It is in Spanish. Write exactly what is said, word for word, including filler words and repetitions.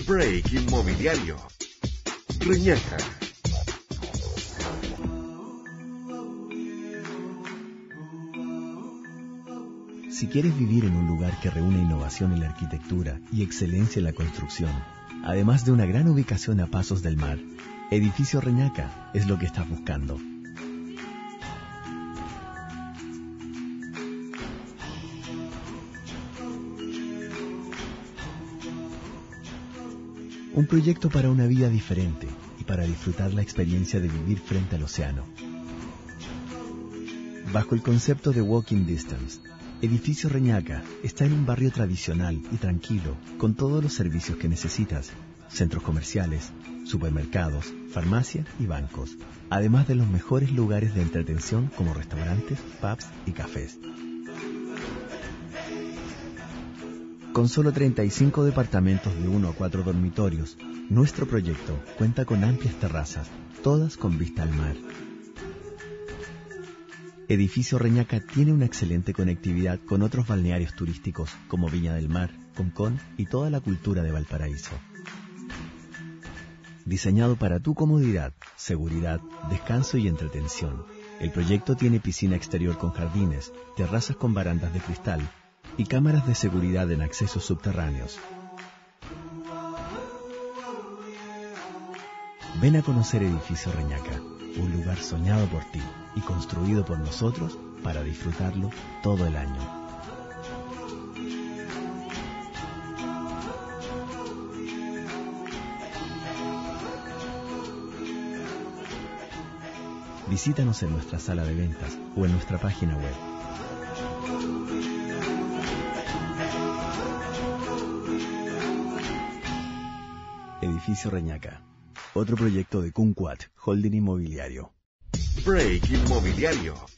Break Inmobiliario. Reñaca. Si quieres vivir en un lugar que reúne innovación en la arquitectura y excelencia en la construcción, además de una gran ubicación a pasos del mar, Edificio Reñaca es lo que estás buscando. Un proyecto para una vida diferente y para disfrutar la experiencia de vivir frente al océano. Bajo el concepto de Walking Distance, Edificio Reñaca está en un barrio tradicional y tranquilo, con todos los servicios que necesitas: centros comerciales, supermercados, farmacia y bancos, además de los mejores lugares de entretención como restaurantes, pubs y cafés. Con solo treinta y cinco departamentos de uno a cuatro dormitorios, nuestro proyecto cuenta con amplias terrazas, todas con vista al mar. Edificio Reñaca tiene una excelente conectividad con otros balnearios turísticos como Viña del Mar, Concón y toda la cultura de Valparaíso. Diseñado para tu comodidad, seguridad, descanso y entretención, el proyecto tiene piscina exterior con jardines, terrazas con barandas de cristal y cámaras de seguridad en accesos subterráneos. Ven a conocer Edificio Reñaca, un lugar soñado por ti y construido por nosotros para disfrutarlo todo el año. Visítanos en nuestra sala de ventas o en nuestra página web. Edificio Reñaca, otro proyecto de Kumquat Holding Inmobiliario. Break Inmobiliario.